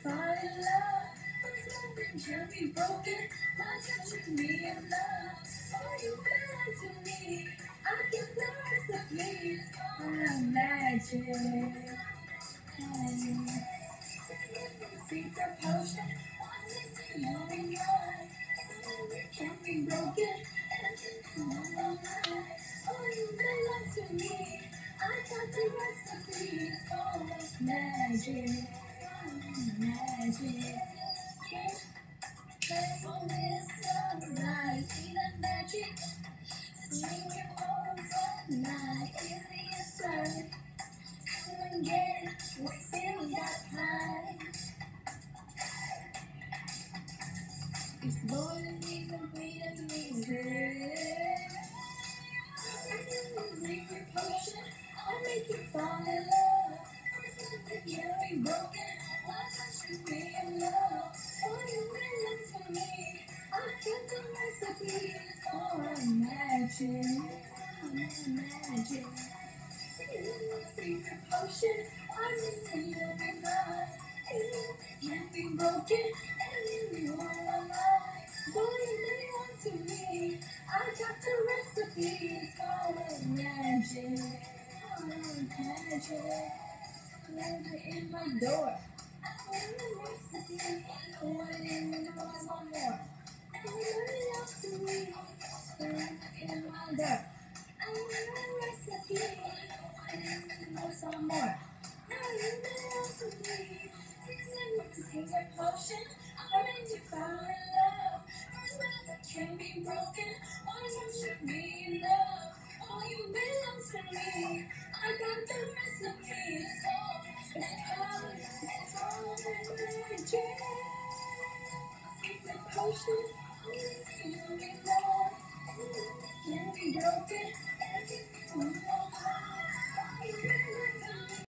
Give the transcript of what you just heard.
fall in love. But nothing can be broken. My touch with me in love. Oh, you belong to me. I get the recipes. I'm magic. Secret potion. You and I. Can't be broken. Oh, you belong to me. I got the recipes. Oh, magic. Magic. Playful is sunlight. See the magic. Make it overnight. Easy as sun. Come again. We still got time. Explore the needs and freedom music. Secret potion, I'll make you fall in love. If you be broken, why touch with me in love? Oh, you belong to me. I get the recipes. Oh, I'm magic. I'm magic. Secret potion, I'm just in your mind. Can't be broken, and you are alive. Boy, you belong to me. I got the recipes. Oh, magic. Oh, magic. Never in my door. Oh, the recipe. Oh, I didn't know I want more. Oh, you belong to me. In my door. I want a recipe. I didn't know some more. Now you belong to me. Secret potion, I made you fall in love. First love that can't be broken. Why don't you be in love? Oh, you belong to me. I got the recipes. Oh, it's called magic. Secret potion, you in love. Can't be broken.